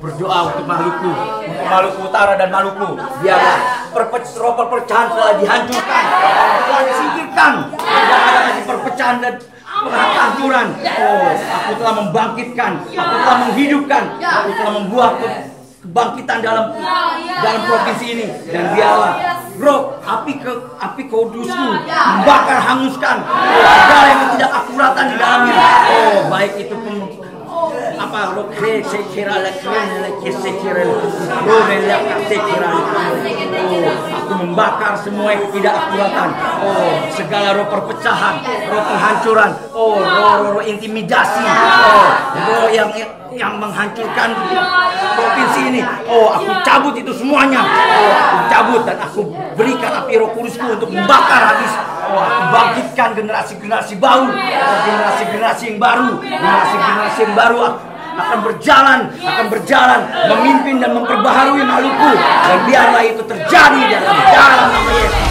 berdoa untuk Maluku, Utara dan Maluku. Biarlah roh perpecahan telah dihancurkan, telah disingkirkan. Tidak ada lagi perpecahan dan kehancuran. Oh, aku telah membangkitkan, aku telah menghidupkan, aku telah membuat kebangkitan dalam provinsi ini. Dan biarlah roh api kudusku membakar, hanguskan segala yang tidak akuratan di dalamnya. Oh, baik itu roh aku membakar semua yang tidak akuratan. Oh, segala roh perpecahan, roh penghancuran, oh, roh intimidasi, oh, roh yang menghancurkan provinsi ini. Oh, aku cabut itu semuanya. Oh, aku cabut dan aku berikan api Roh Kudusku untuk membakar habis. Oh, aku bangkitkan generasi-generasi baru, generasi-generasi yang baru, akan berjalan, memimpin dan memperbaharui Maluku. Dan biarlah itu terjadi dalam nama Yesus.